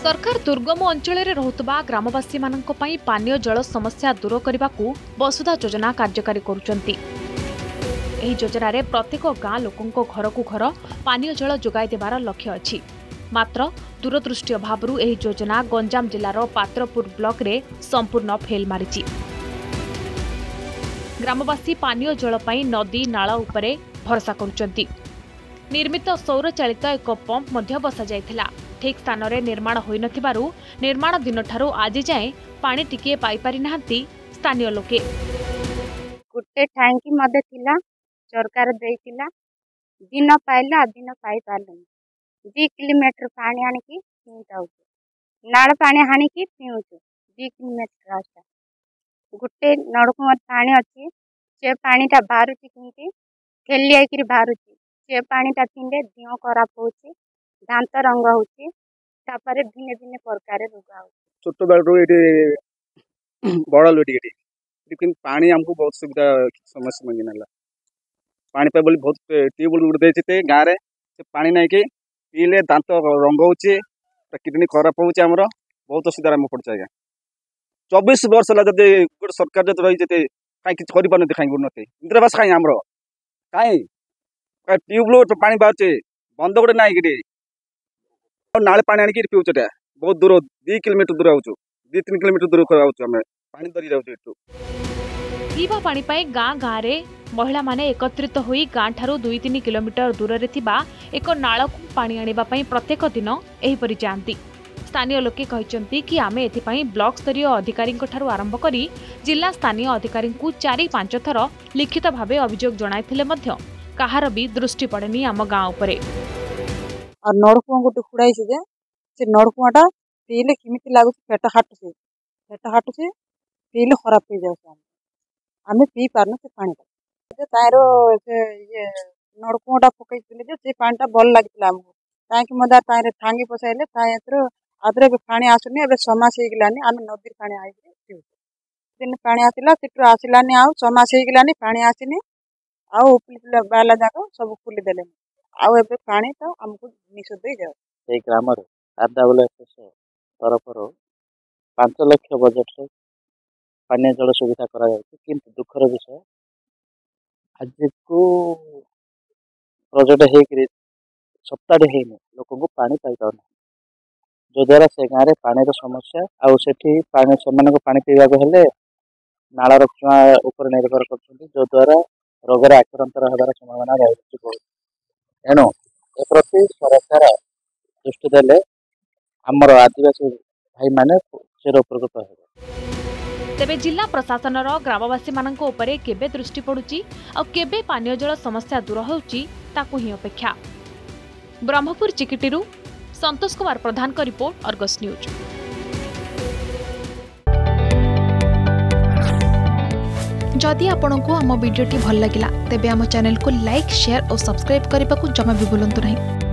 सरकार दुर्गम अंचल रहुतबा ग्रामवासी मानक पई पानीय जल समस्या दूर करने को वसुधा योजना कार्यकारी करुचंती। एही योजना रे प्रत्येक गाँ लोकों घर को घर पानीय जल जोगाई देवार लक्ष्य अछि। मात्र दूरदृष्टि अभाव एही योजना गंजाम जिलार पात्रपुर ब्लॉक रे संपूर्ण फेल मारिछि। ग्रामवासी पानीय जल पई नदी नाला उपरे भरसा करुचंती। निर्मित सौर चालित एक पंप मध्य बसा जायथिला। ठीक स्थान रे निर्माण होई नथिबारु निर्माण दिन ठारू आज जाए पानी टिके पाई पारि नाहंती स्थानीय लोके। गुटे टैंकी मध्य थिला सरकार देइतिला दिन पाइला दिन पाई पारलनी 2 किलोमीटर पानी आनी की पीउताउ नाल पानी हानी की पीउछु 2 किलोमीटर रास्ता गुटे नड़कुआ पानी अच्छी से पानीटा बाहरुची किंती खेली आइकरी बाहरुची से पानीटा पिंडे दिह खराब होची दांत रंग होची तापरे भिन्न भिन्न प्रकार रोग छोट बेलू ये बड़ा लोटी लेकिन पानी हमको बहुत सुविधा समस्या मंगी ना पानी पे बोली बहुत ट्यूबवेल गुटे देते गाँव में से पानी नहीं कि पीले दांत रंग हो किडनी खराब होमर बहुत असुविधा आम पड़े आज्ञा 24 वर्ष है जब गोटे सरकार जब रही कहीं किसी कर कहीं उन्नति इंदिरावास कहीं आमर कहीं ट्यूबवेल पानी बाहर बंद गोटे ना कि नाले पानी आनिक पीछे बहुत दूर 2 किलोमीटर दूर आउँ 2-3 किलोमीटर दूर पानी धरी जाऊँ। पीवा पानी पाई गाँ गाँव रे महिला माने एकत्रित होई गाँ ठारू 2-3 किलोमीटर दूर रे थिबा एक नालकु पानी आनिबा पई प्रत्येक दिन एहिपरि जांती। स्थानीय लोके कहिसंती कि आमे एथिपई ब्लॉक स्तरीय अधिकारी ठारू आरंभ करी जिला स्थानीय अधिकारी 4-5 थर लिखित भावे अभियोग जणाइथिले मध्य कहार भी दृष्टि पड़ेनी आम गाँव उपरे। और नड़कुआ गोटे खुड़ाई से नड़कुआटा पीले किमिति लगुच पेट हाटुचे पीले खराब हो जाए आम पी पारन से पानी तार ये नड़कुआटा पकई से पानीटा भल लगी आमको कहीं मदार तार ठांगी पसाइले आदर पानी आसुनी ए समास होगलानी आम नदी पानी आई पीऊ दिन पानी आसला से आसलानी आउ समास होगलानी पानी आसनी आउ बाला जाक सब खोलीदे आउ पानी तो आमको निषेध जाए ग्राम तरफ 5 लाख बजेट रे पानी जल सुविधा करा किंतु दुखर विषय आज को प्रोजेक्ट है सप्ताह लोक पानी पाई पाना जो द्वारा से गाँव में पानी समस्या आठी पानी से पानी पीवा हेले नाला रक्षा उपर निर्भर कर जो द्वारा रोगर आक्रांत होबार संभावना रही एणु ए प्रति सरकार दृष्टि देले आमर आदिवासी भाई माने चिर उपकृत हो। तेबे जिला प्रशासन ग्रामवासी मानक उपरे केबे दृष्टि पड़ुची और केबे पानीय जल समस्या दूर होउची ताकू ही अपेक्षा। ब्रह्मपुर चिकिटीरू संतोष कुमार प्रधान का रिपोर्ट अर्गस न्यूज। जदि आपंक आम भिडी भल लगा तेब आम चैनल को लाइक शेयर और सब्सक्राइब करने को जमा भी भूलु नहीं।